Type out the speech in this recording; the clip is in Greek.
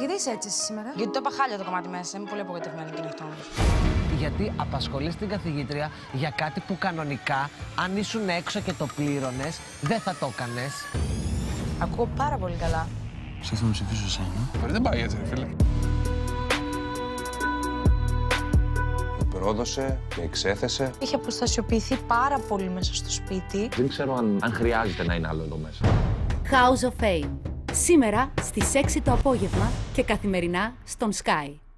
Γιατί είσαι έτσι σήμερα? Γιατί το είπα χάλια το κομμάτι μέσα. Είμαι πολύ απογοητευμένη και αυτό. Γιατί απασχολείς την καθηγήτρια για κάτι που κανονικά, αν ήσουν έξω και το πλήρωνες, δεν θα το έκανες. Ακούω πάρα πολύ καλά. Σας να ψηφίσω εσένα. Δεν πάει έτσι, φίλε. Πρόδωσε και εξέθεσε. Είχε αποστασιοποιηθεί πάρα πολύ μέσα στο σπίτι. Δεν ξέρω αν χρειάζεται να είναι άλλο εδώ μέσα. House of Fame. Σήμερα στις 6 το απόγευμα και καθημερινά στον Sky.